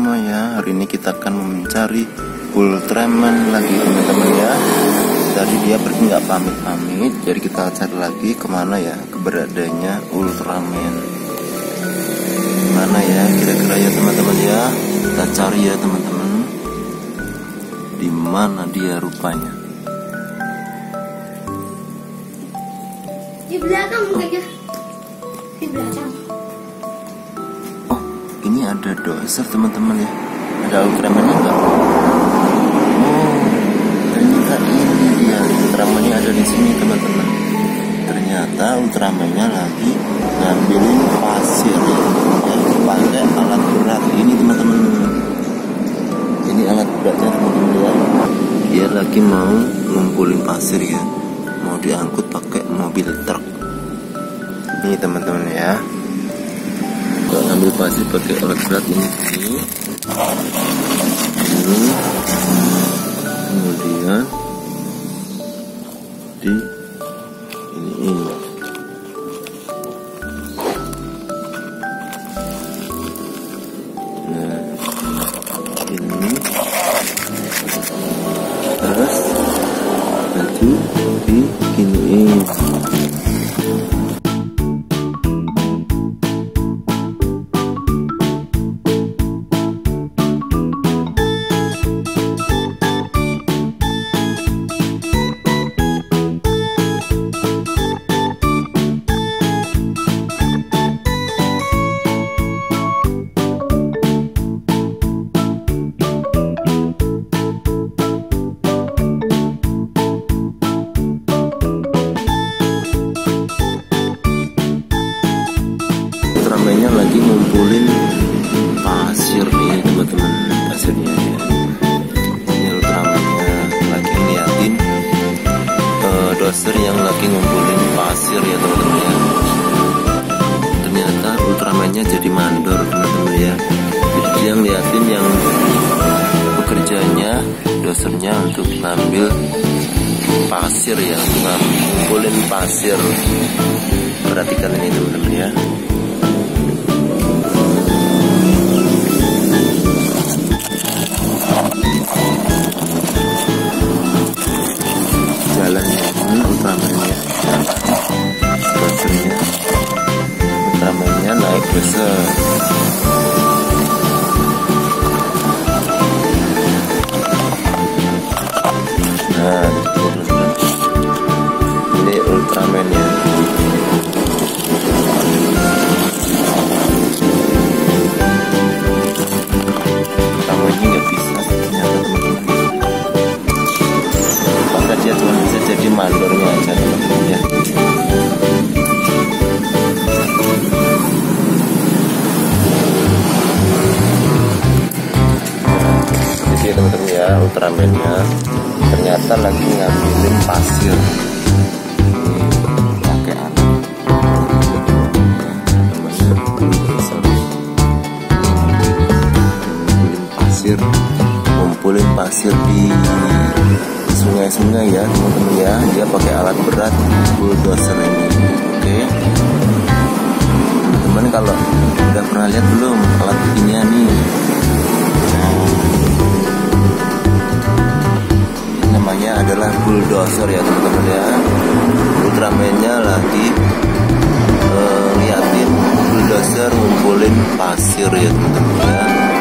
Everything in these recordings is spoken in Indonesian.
semua ya. Hari ini kita akan mencari Ultraman lagi teman-teman ya. Tadi dia pergi nggak pamit-pamit, jadi kita cari lagi kemana ya keberadaannya Ultraman. Mana ya kira-kira ya teman-teman ya. Kita cari ya teman-teman. Di mana dia rupanya? Di belakang kayaknya. Di belakang. Oh, ini ada doser teman-teman ya. Ada Ultraman-nya enggak? Oh, ternyata ini dia. Ultraman-nya ada di sini teman-teman. Ternyata Ultraman-nya lagi ngambilin pasir ya. Pakai alat berat ini teman-teman. Ini alat beratnya teman-teman ya. Dia lagi mau ngumpulin pasir ya. Mau diangkut pakai mobil truk. Ini teman-teman ya. Kalau ngambil pasir pakai alat berat ini. Kemudian di ini. Nah, ini terus baju diginiin. Ultraman-nya lagi ngumpulin pasir nih teman-teman, pasirnya ya. Ini Ultraman-nya lagi ngeliatin doser yang lagi ngumpulin pasir ya teman-teman ya. Ternyata Ultraman-nya jadi mandor teman-teman ya. Jadi dia ngeliatin yang pekerjanya, dosernya untuk ngambil pasir ya, untuk ngumpulin pasir. Perhatikan ini teman-teman ya. Ultraman-nya, dosernya, Ultraman-nya naik doser. Nah, ini Ultraman-nya. Ultraman-nya nggak bisa ternyata teman-teman. Maka dia cuma bisa jadi mandornya aja teman-teman ya. Jadi teman-teman ya, Ultraman-nya ternyata lagi ngambilin pasir. Pakai alat. Ngumpulin pasir di sungai-sungai ya teman-teman ya. Dia pakai alat berat bulldozer ini. Oke. Teman-teman kalau udah pernah lihat belum alat beginian nih? Ini namanya adalah bulldozer ya teman-teman ya. Ultraman-nya lagi liatin bulldozer ngumpulin pasir ya teman-teman ya.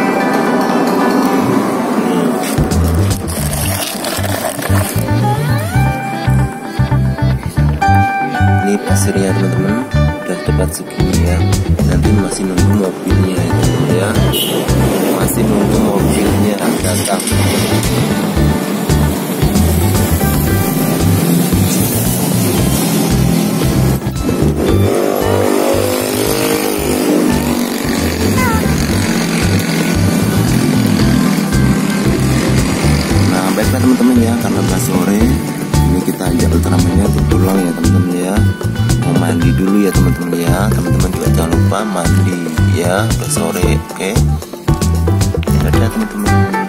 Ini pasirnya teman-teman udah tepat segini ya. Nanti masih nunggu mobilnya itu ya. Masih nunggu mobilnya datang. Nah, baiklah teman-teman ya, karena udah sore. Ini kita ajak Ultraman-nya untuk pulang ya teman-teman ya. Mau mandi dulu ya teman-teman ya. Teman-teman juga jangan lupa mandi ya, udah sore. Oke. Dadah teman-teman.